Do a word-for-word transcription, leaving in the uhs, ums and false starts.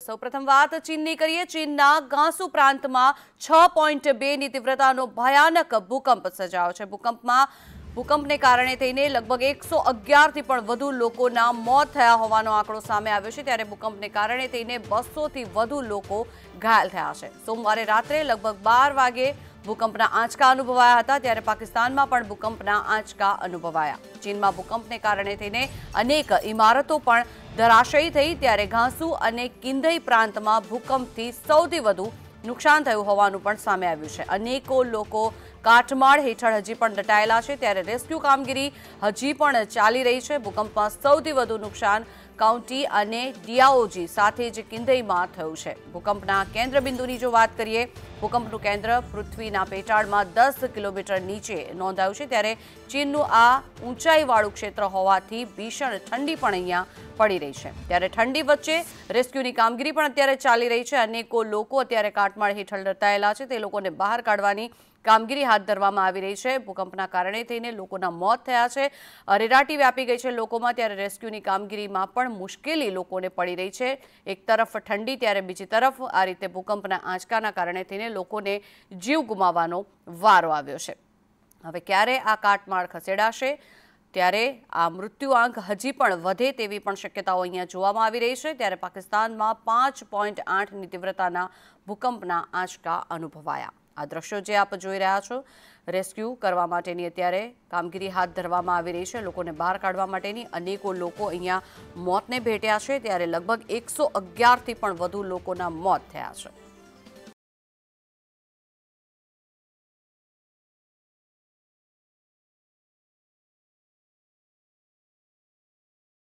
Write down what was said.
સૌપ્રથમ વાત ચીનની કરીએ। ચીનના ગાંસુ પ્રાંતમાં છ પોઈન્ટ બે ની તીવ્રતાનો ભયાનક ભૂકંપ સર્જાયો છે। ભૂકંપમાં ભૂકંપને કારણે થઈને લગભગ એકસો અગિયાર થી પણ વધુ લોકોના મોત થયા હોવાનો આંકડો સામે આવ્યો છે। ત્યારે ભૂકંપને કારણે થઈને બસો થી વધુ લોકો ઘાયલ થયા છે। સોમવારે રાત્રે લગભગ બાર વાગે ભૂકંપના આંચકા અનુભવાયા હતા। ત્યારે પાકિસ્તાનમાં પણ ભૂકંપના આંચકા અનુભવાયા। ચીનમાં ભૂકંપને કારણે થઈને અનેક ઇમારતો પણ ધરાશયી થઈ। ત્યારે ગાંસુ અને કિંધઈ પ્રાંતમાં ભૂકંપથી સૌથી વધુ નુકસાન થયું હોવાનું પણ સામે આવ્યું છે। અનેકો લોકો કાટમાળ હેઠળ હજી પણ દટાયેલા છે। ત્યારે રેસ્ક્યુ કામગીરી હજી પણ ચાલી રહી છે। ભૂકંપમાં સૌથી વધુ નુકસાન કાઉન્ટી અને ડિયાઓજી સાથે જ કિંધઈમાં થયું છે। ભૂકંપના કેન્દ્ર બિંદુની જો વાત કરીએ, ભૂકંપનું કેન્દ્ર પૃથ્વીના પેટાળમાં દસ કિલોમીટર નીચે નોંધાયું છે। ત્યારે ચીનનું આ ઊંચાઈવાળું ક્ષેત્ર હોવાથી ભીષણ ઠંડી પણ અહીંયા પડી રહી છે। ત્યારે ઠંડી વચ્ચે રેસ્ક્યુની કામગીરી પણ અત્યારે ચાલી રહી છે। અનેકો લોકો અત્યારે કાટમાળ હેઠળ દટાયેલા છે, તે લોકોને બહાર કાઢવાની કામગીરી હાથ ધરવામાં આવી રહી છે। ભૂકંપના કારણે થઈને લોકોના મોત થયા છે, અરેરાટી વ્યાપી ગઈ છે લોકોમાં। ત્યારે રેસ્ક્યુની કામગીરીમાં પણ મુશ્કેલી લોકોને પડી રહી છે। એક તરફ ઠંડી, ત્યારે બીજી તરફ આ રીતે ભૂકંપના આંચકાના કારણે થઈને લોકોને જીવ ગુમાવવાનો વારો આવ્યો છે। હવે ક્યારે આ કાટમાળ ખસેડાશે, ત્યારે આ મૃત્યુઆંક હજી પણ વધે તેવી પણ શક્યતાઓ અહીંયા જોવામાં આવી રહી છે। ત્યારે પાકિસ્તાનમાં પાંચ પોઈન્ટ આઠની તીવ્રતાના ભૂકંપના આંચકા અનુભવાયા। આ દ્રશ્યો જે આપ જોઈ રહ્યા છો, રેસ્ક્યુ કરવા માટેની અત્યારે કામગીરી હાથ ધરવામાં આવી રહી છે। લોકોને બહાર કાઢવા માટેની અનેકો લોકો અહીંયા મોતને ભેટ્યા છે। ત્યારે લગભગ એકસો અગિયાર થી પણ વધુ લોકોના મોત થયા છે।